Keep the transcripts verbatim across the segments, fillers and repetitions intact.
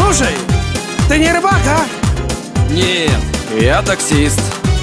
Слушай, ты не рыбак, а? Нет, я таксист.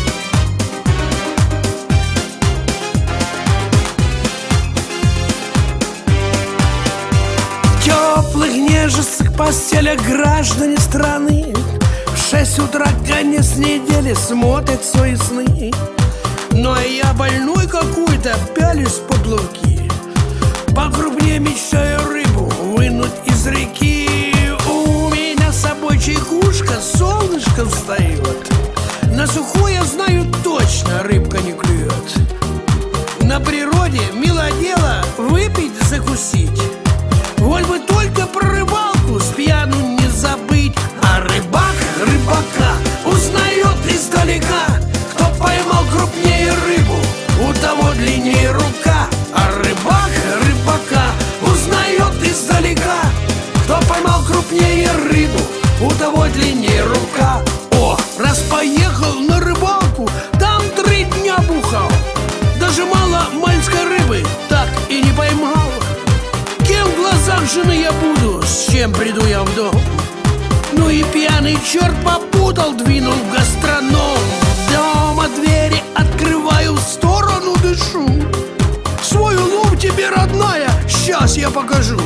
В теплых нежестых постелях граждане страны в шесть утра конец недели смотрят свои сны. Ну а я больной какой-то, пялюсь под луки, покрупнее мечтаю рыбу вынуть из реки. У меня с собой чайкушка, солнышко встает. На сухое, я знаю точно, рыбка не клюет. На природе мило дело выпить, закусить. Воль бы только про рыбалку с пьяну не забыть. А рыбак рыбака узнает издалека. Кто поймал крупнее рыбу, у того длиннее рука. А рыбак рыбака узнает издалека. Кто поймал крупнее рыбу, у того длиннее рука. О, раз поехал на рыбалку, там три дня бухал. Даже мало мальской рыбы так и не поймал. Кем в глазах жены я буду, с чем приду я в дом? Ну и пьяный черт попутал, двинул в гастроном. Дома двери открываю, в сторону дышу. Свой улов тебе, родная, сейчас я покажу.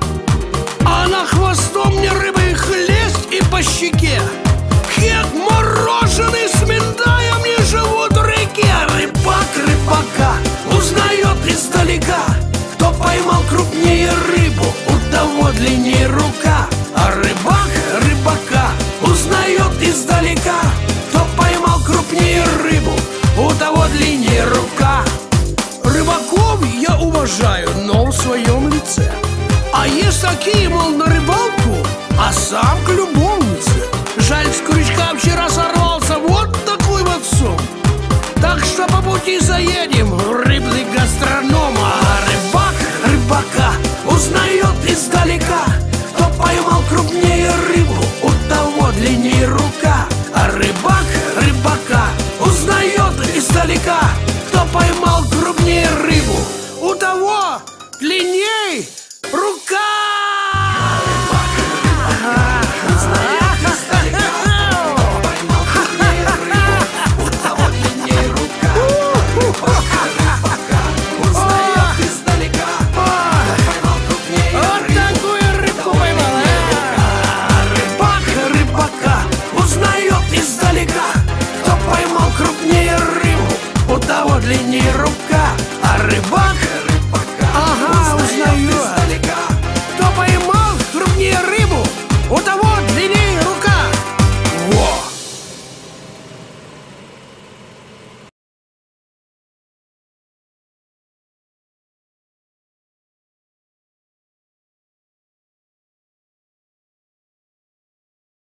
Она хвостом мне рыбой хлест и по щеке. Хек мороженый с миндаем не живут в реке. Рыбак рыбака узнает издалека. Кто поймал крупнее рыбу, у того длиннее рука. А рыбак рыбака узнает издалека. Кто поймал крупнее рыбу, у того длиннее рука. Рыбаков я уважаю, но в своем лице. А есть такие, мол, на рыбалку, а сам к любовнице. Жаль, с крючка вчера сорвался вот такой вот сон. Так что по пути заедем в рыбный гастроном. А рыбак рыбака узнает издалека. Кто поймал крупнее рыбу, у того длиннее рука. А рыбак рыбака узнает издалека. Кто поймал крупнее рыбу, у того длиннее рука.